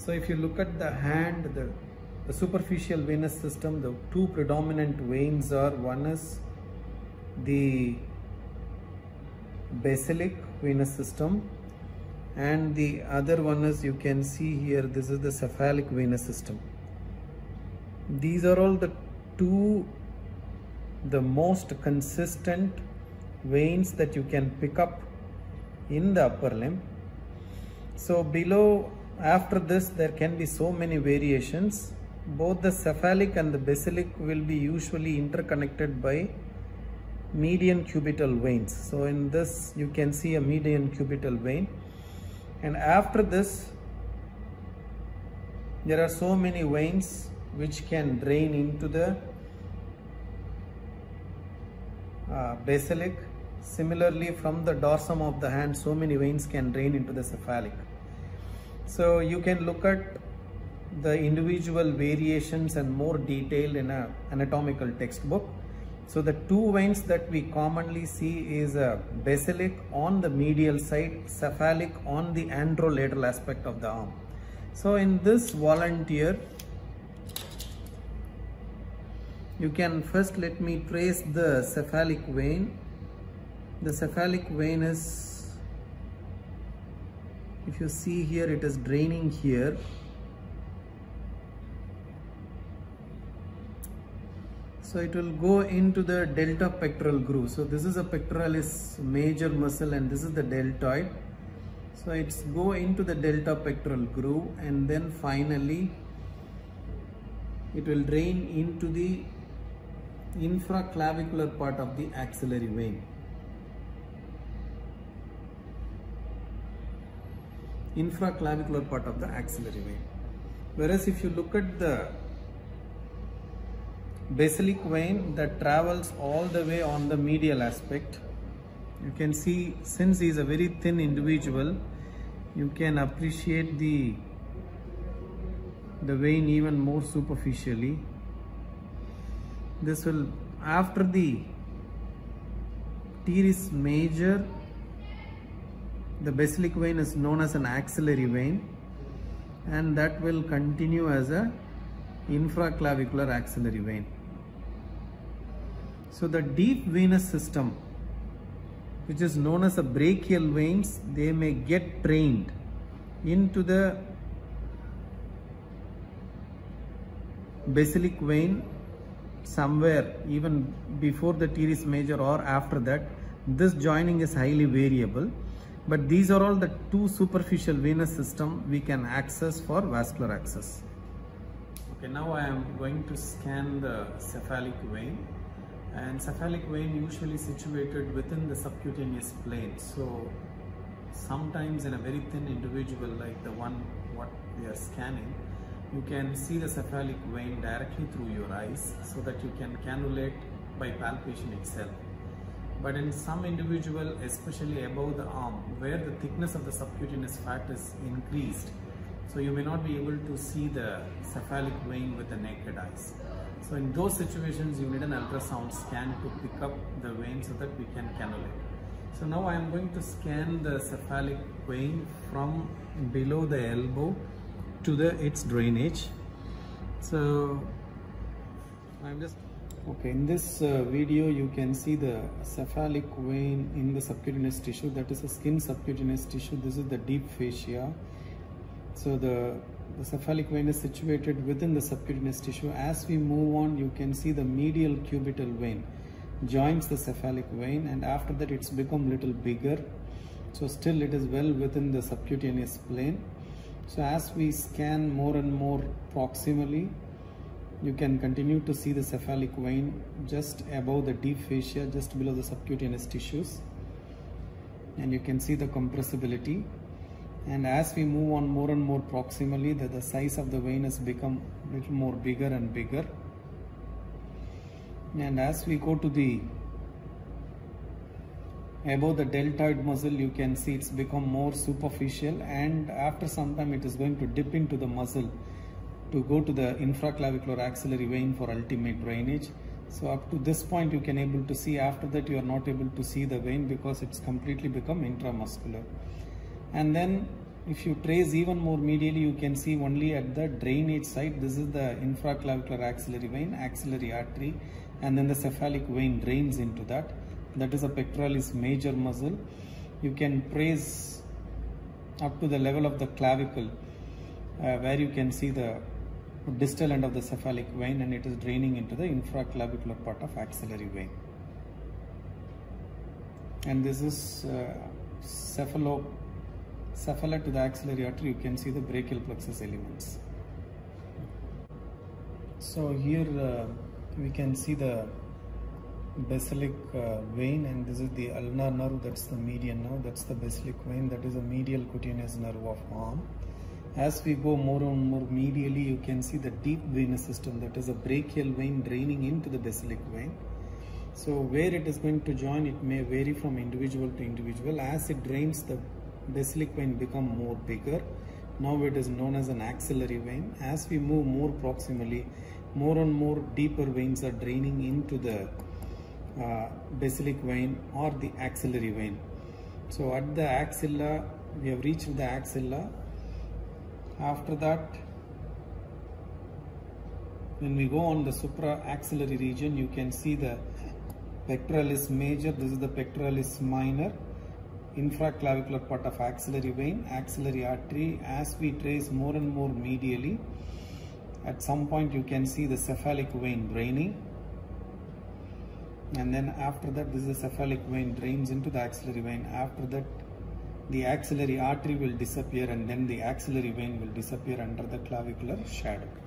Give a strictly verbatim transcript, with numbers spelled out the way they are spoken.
So if you look at the hand, the, the superficial venous system, the two predominant veins are, one is the basilic venous system, and the other one is, you can see here, this is the cephalic venous system. These are all the two, the most consistent veins that you can pick up in the upper limb. So below, after this, there can be so many variations. Both the cephalic and the basilic will be usually interconnected by median cubital veins. So in this, you can see a median cubital vein. And after this, there are so many veins which can drain into the uh, basilic. Similarly, from the dorsum of the hand, so many veins can drain into the cephalic. So you can look at the individual variations and more detail in an anatomical textbook. So the two veins that we commonly see is a basilic on the medial side, cephalic on the anterolateral aspect of the arm. So in this volunteer, you can first let me trace the cephalic vein. The cephalic vein is, if you see here, it is draining here. So it will go into the delta pectoral groove. So this is a pectoralis major muscle and this is the deltoid. So it's go into the delta pectoral groove, and then finally it will drain into the infraclavicular part of the axillary vein. Infraclavicular part of the axillary vein. Whereas if you look at the basilic vein, that travels all the way on the medial aspect, you can see, since he is a very thin individual, you can appreciate the the vein even more superficially. This will, after the teres major, the basilic vein is known as an axillary vein, and that will continue as a infraclavicular axillary vein. So the deep venous system, which is known as the brachial veins, they may get drained into the basilic vein somewhere even before the teres major or after that. This joining is highly variable, but these are all the two superficial venous system we can access for vascular access. Okay, now I am going to scan the cephalic vein, and cephalic vein usually situated within the subcutaneous plane. So sometimes in a very thin individual like the one what we are scanning, you can see the cephalic vein directly through your eyes so that you can cannulate by palpation itself. But in some individual, especially above the arm, where the thickness of the subcutaneous fat is increased, so you may not be able to see the cephalic vein with the naked eyes. So in those situations, you need an ultrasound scan to pick up the vein so that we can cannulate. So now I am going to scan the cephalic vein from below the elbow to the its drainage. So I'm just okay. In this uh, video, you can see the cephalic vein in the subcutaneous tissue. That is a skin subcutaneous tissue. This is the deep fascia. So the, the cephalic vein is situated within the subcutaneous tissue. As we move on, you can see the medial cubital vein joins the cephalic vein, and after that it's become little bigger. So still it is well within the subcutaneous plane. So as we scan more and more proximally, you can continue to see the cephalic vein just above the deep fascia, just below the subcutaneous tissues, and you can see the compressibility. And as we move on more and more proximally, the, the size of the vein has become a little more bigger and bigger. And as we go to the above the deltoid muscle, you can see it's become more superficial, and after some time it is going to dip into the muscle to go to the infraclavicular axillary vein for ultimate drainage. So up to this point you can able to see. After that you are not able to see the vein because it's completely become intramuscular. And then if you trace even more medially, you can see only at the drainage side. This is the infraclavicular axillary vein, axillary artery, and then the cephalic vein drains into that. That is a pectoralis major muscle. You can trace up to the level of the clavicle, uh, where you can see the distal end of the cephalic vein, and it is draining into the infraclavicular part of axillary vein. And this is uh, cephalo cephala to the axillary artery. You can see the brachial plexus elements. So here uh, we can see the basilic uh, vein, and this is the ulnar nerve, that's the median nerve, that's the basilic vein, that is a medial cutaneous nerve of arm. As we go more and more medially, you can see the deep venous system, that is a brachial vein draining into the basilic vein. So where it is going to join, it may vary from individual to individual. As it drains, the basilic vein become more bigger. Now it is known as an axillary vein. As we move more proximally, more and more deeper veins are draining into the uh, basilic vein or the axillary vein. So at the axilla, we have reached the axilla. After that, when we go on the supra-axillary region, you can see the pectoralis major, this is the pectoralis minor, infraclavicular part of axillary vein, axillary artery. As we trace more and more medially, at some point you can see the cephalic vein draining, and then after that, this is the cephalic vein drains into the axillary vein. After that, the axillary artery will disappear, and then the axillary vein will disappear under the clavicular shadow.